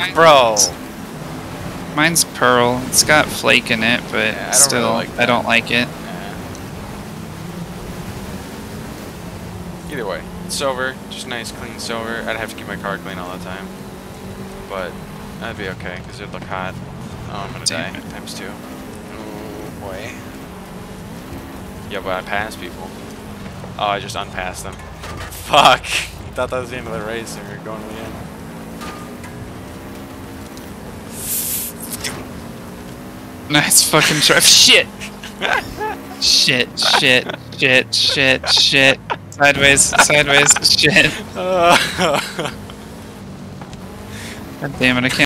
Bro. Mine's pearl. It's got flake in it, but Yeah, still, I don't like it. Yeah. Either way, it's silver, just nice clean silver. I'd have to keep my car clean all the time, but that'd be okay because it'd look hot. Oh, I'm gonna die. ×2. Oh boy. Yeah, but I pass people. Oh, I just unpassed them. Fuck! Thought that was the end of the race and we were going to the end. Nice fucking try. Shit! Shit, shit, shit, shit, shit. Sideways, sideways, shit. God damn it, I can't.